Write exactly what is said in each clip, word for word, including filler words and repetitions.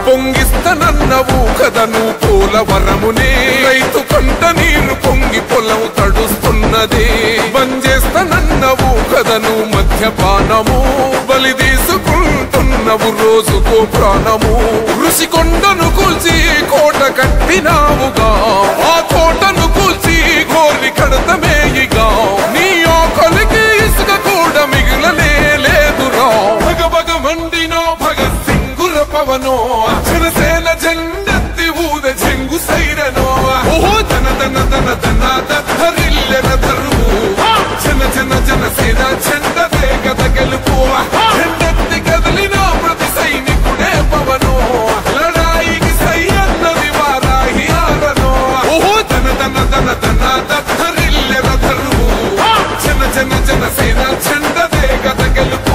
పొంగిస్తనన్నవు కదను పోలవరమునే రైతు కంట నీరు పొంగి పొలం తడుస్తున్నది బంజేస్తనన్నవు కదను మద్యపానము బలి తీసుకుంటున్నవు రోజుకో ప్రాణము ఋషికొండను కూల్చి కోట కట్టినావుగా ఆ కోటను కూల్చి గోలి కడతమేయిగా నీ ఆకలికి ఇసుక కూడా మిగిలనే లేదురా భగ భగ మండినో భగత్ సింగుర పవనో జనసేన జెండెత్తి ఊద చెంగు సైరనో ఓహో జన జన జన జన ధరిల్లెన ధరువు జన జన జనసేన జెండదే కథ గెలుపు జెండెత్తి కదలిన ప్రతి సైనికుడే పవనో లడాయికి సై అన్నది వారాహి ఆరనో ఓహో జన జన జన జన ధరిల్లెన ధరువు జన జన జనసేన జెండదే కథ గెలుపు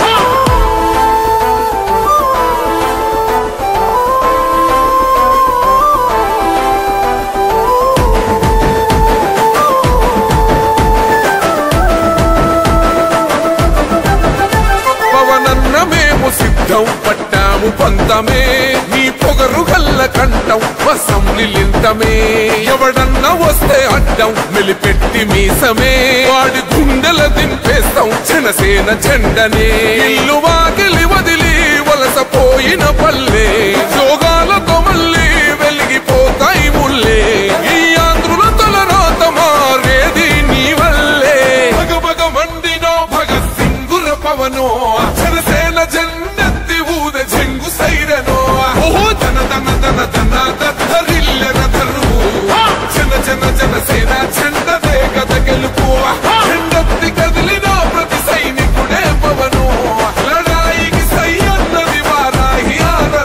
సిద్ధం పట్టాము పంతమే నీ పొగరు గల్ల కంఠం వసంలింతమే ఎవడన్నా వస్తే అడ్డం మెలిపెట్టి మీసమే వాడి గుండెల దింపేస్తాం జనసేన జెండనే ఇల్లు వాకిలి వదిలి వలసపోయిన పల్లె యోగాలతో మళ్ళీ వెలిగిపోతాయి ముల్లే ఈ ఆంధ్రుల తలరాత మారేది నీ వల్లే భగ భగ మండినో భగత్ సింగుర పవనో జనసేన జెండెత్తి ఊద చెంగు సైరనో ఓహో జన జన జన జన ధరిల్లెన ధరువు జన జన జనసేన జెండ